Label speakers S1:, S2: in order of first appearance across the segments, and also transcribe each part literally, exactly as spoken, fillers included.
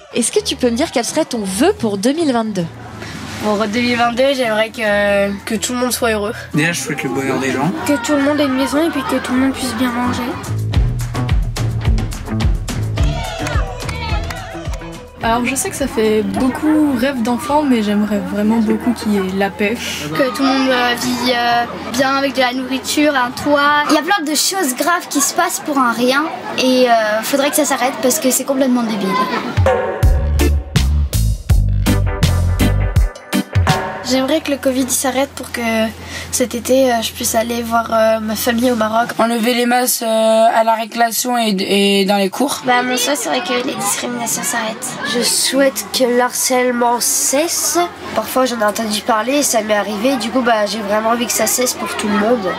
S1: Est-ce que tu peux me dire quel serait ton vœu pour deux mille vingt-deux?
S2: Pour deux mille vingt-deux, j'aimerais que, que tout le monde soit heureux.
S3: Déjà, je souhaite le bonheur des gens.
S4: Que tout le monde ait une maison et puis que tout le monde puisse bien manger.
S5: Alors je sais que ça fait beaucoup rêve d'enfant, mais j'aimerais vraiment beaucoup qu'il y ait la paix.
S4: Que tout le monde euh, vit euh, bien avec de la nourriture, un toit. Il y a plein de choses graves qui se passent pour un rien et euh, faudrait que ça s'arrête parce que c'est complètement débile.
S6: J'aimerais que le Covid s'arrête pour que cet été je puisse aller voir euh, ma famille au Maroc.
S2: Enlever les masques euh, à la récréation et, et dans les cours.
S4: Bah, mon souhait serait que les discriminations s'arrêtent.
S7: Je souhaite que l'harcèlement cesse. Parfois j'en ai entendu parler, ça m'est arrivé, du coup bah, j'ai vraiment envie que ça cesse pour tout le monde.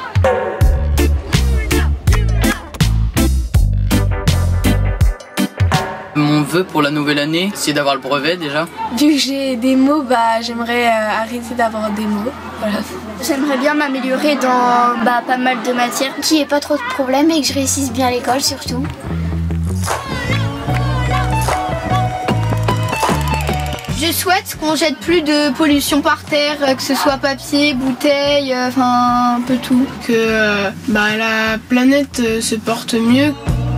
S8: Mon vœu pour la nouvelle année, c'est d'avoir le brevet déjà.
S6: Vu que j'ai des mots, bah, j'aimerais euh, arrêter d'avoir des mots. Voilà.
S4: J'aimerais bien m'améliorer dans bah, pas mal de matières. Qu'il n'y ait pas trop de problèmes et que je réussisse bien à l'école surtout.
S9: Je souhaite qu'on jette plus de pollution par terre, que ce soit papier, bouteilles, enfin un peu tout.
S2: Que euh, bah, la planète euh, se porte mieux.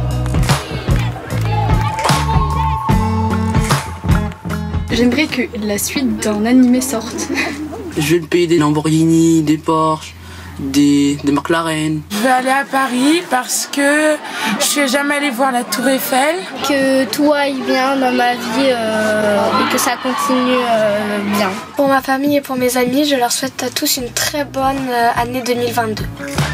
S5: J'aimerais que la suite d'un animé sorte.
S8: Je vais me payer des Lamborghini, des Porsche, des, des McLaren.
S2: Je vais aller à Paris parce que je suis jamais allée voir la Tour Eiffel.
S4: Que tout aille bien dans ma vie euh, et que ça continue euh, bien.
S6: Pour ma famille et pour mes amis, je leur souhaite à tous une très bonne euh, année deux mille vingt-deux.